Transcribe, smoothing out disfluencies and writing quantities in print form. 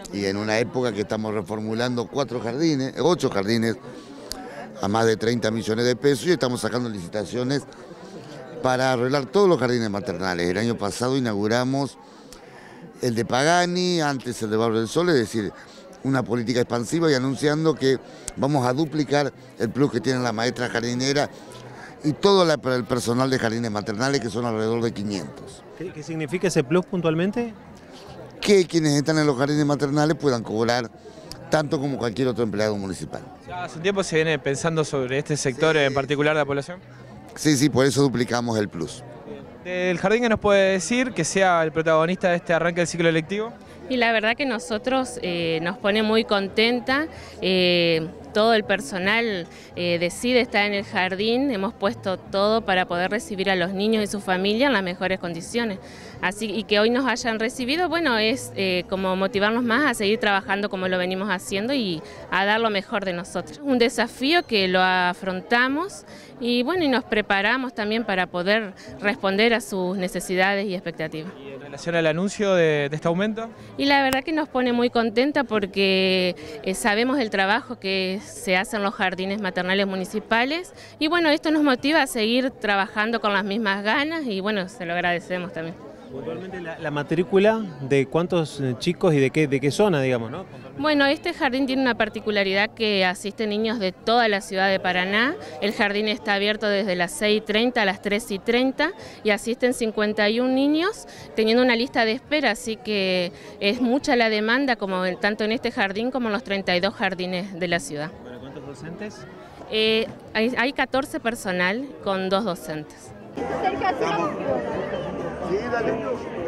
y en una época que estamos reformulando 8 jardines a más de 30 millones de pesos y estamos sacando licitaciones para arreglar todos los jardines maternales. El año pasado inauguramos el de Pagani, antes el de Barrio del Sol, es decir, una política expansiva y anunciando que vamos a duplicar el plus que tienen las maestras jardineras y todo el personal de jardines maternales, que son alrededor de 500. ¿Qué significa ese plus puntualmente? Que quienes están en los jardines maternales puedan cobrar tanto como cualquier otro empleado municipal. ¿Ya hace un tiempo se viene pensando sobre este sector en particular de la población? Sí, por eso duplicamos el plus. ¿Del jardín que nos puede decir que sea el protagonista de este arranque del ciclo lectivo? Y la verdad que nosotros nos pone muy contenta, todo el personal decide estar en el jardín, hemos puesto todo para poder recibir a los niños y su familia en las mejores condiciones. Y que hoy nos hayan recibido, bueno, es como motivarnos más a seguir trabajando como lo venimos haciendo y a dar lo mejor de nosotros. Un desafío que lo afrontamos y bueno, y nos preparamos también para poder responder a sus necesidades y expectativas. ¿Y en relación al anuncio de este aumento? Y la verdad que nos pone muy contenta porque sabemos el trabajo que se hace en los jardines maternales municipales y bueno, esto nos motiva a seguir trabajando con las mismas ganas y bueno, se lo agradecemos también. Puntualmente la matrícula, ¿de cuántos chicos y de qué zona, digamos, no? Bueno, este jardín tiene una particularidad que asisten niños de toda la ciudad de Paraná. El jardín está abierto desde las 6:30 a las 3:30 y asisten 51 niños, teniendo una lista de espera, así que es mucha la demanda, tanto en este jardín como en los 32 jardines de la ciudad. ¿Para cuántos docentes? Hay 14 personal con 2 docentes. Sí, dale.